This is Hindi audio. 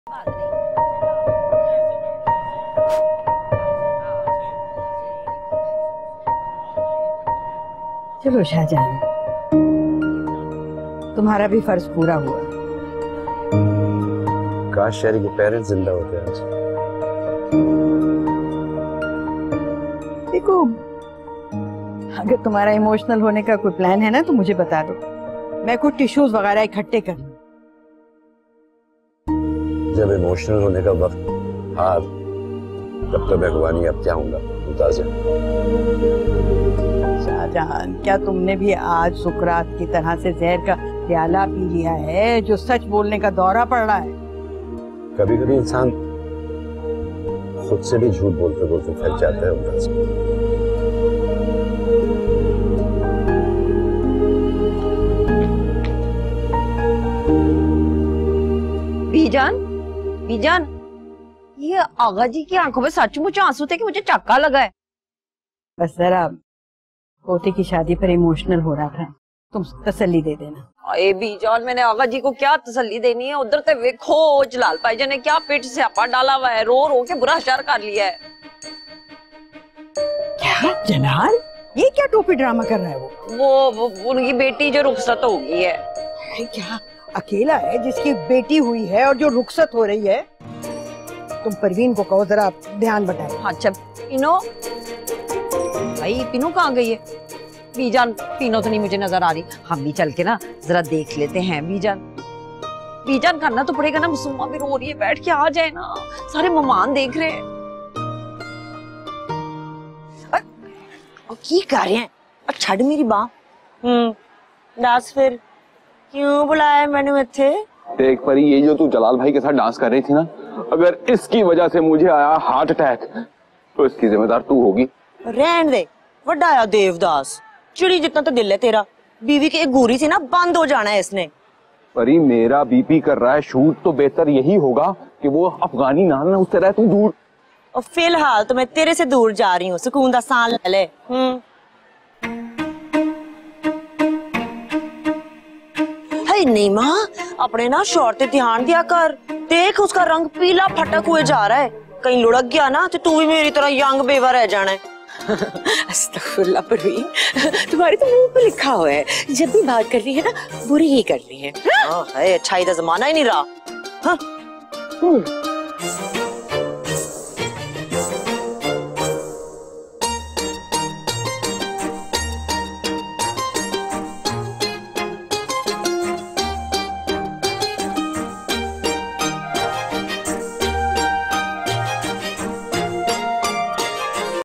चलो शाहजहां, तुम्हारा भी फर्ज पूरा हुआ। काश शहरी के पेरेंट्स जिंदा होते आज। देखो, अगर तुम्हारा इमोशनल होने का कोई प्लान है ना तो मुझे बता दो, मैं कुछ टिश्यूज वगैरह इकट्ठे कर लूं। जब इमोशनल होने का वक्त आ तब तो मैं भगवानी अब क्या हूँगा मुताज़ा। शाहजहां, क्या तुमने भी आज सुकरात की तरह से जहर का प्याला पी लिया है जो सच बोलने का दौरा पड़ रहा है? कभी कभी इंसान खुद से भी झूठ बोलते बोलते थक जाता है मुताज़ा। बीजान, बीजान, ये आगा जी की आंखों में सचमुच आंसू थे कि मुझे चक्का लगा है। बस जरा पोते की शादी पर इमोशनल हो रहा था, तुम तसल्ली दे देना। अरे बीजान, मैंने आगा जी को क्या तसल्ली देनी है? उधर ते देखो जलाल भाईजान ने क्या पेट से आपा डाला हुआ है, रो रो के बुरा हाल कर लिया है। क्या जलाल, ये क्या टोपी ड्रामा कर रहा है? वो उनकी बेटी जो रुखसत हो गई है। क्या अकेला है जिसकी बेटी हुई है और जो रुखसत हो रही है? तुम परवीन को कहो जरा ध्यान बटाए। अच्छा पिनो, भाई पिनो कहाँ गई है? बीजान, पिनो तो नहीं मुझे नजर आ रही। हम भी चल के ना जरा देख लेते हैं। बीजान, बीजान करना तो पड़ेगा ना, मुसम्मा भी रो रही है, बैठ के आ जाए ना, सारे मेहमान देख रहे हैं। की कर रहे हैं? छड़ मेरी बाँ। दस फिर क्यों बुलाया मैंने इत्थे? देख परी, ये जो तू जलाल भाई के साथ डांस कर रही थी ना, अगर इसकी वजह से मुझे आया हार्ट अटैक तो इसकी जिम्मेदार तू होगी। रहन दे, वड्डा आया देवदास, चिड़ी जितना तो दिल है तेरा। बीवी की एक गोरी थी ना, बंद हो जाना है इसने। परी, मेरा बीपी कर रहा है शूट, तो बेहतर यही होगा कि वो अफगानी नाम है उससे रह तू दूर। और फिलहाल तो मैं तेरे से दूर जा रही हूँ, सुकून दा सांस ले ले। नहीं माँ, अपने ना शौहर पे ध्यान दिया कर। देख उसका रंग पीला फटक हुए जा रहा है, कहीं लुढ़क गया ना तो तू भी मेरी तरह यंग बेवा रह जाना है। अस्तगफुरुल्लाह परवीन, तुम्हारे तो मुंह पे लिखा हुआ है, जब भी बात करनी है ना बुरी ही करनी है। अच्छाई का जमाना ही नहीं रहा। हाँ।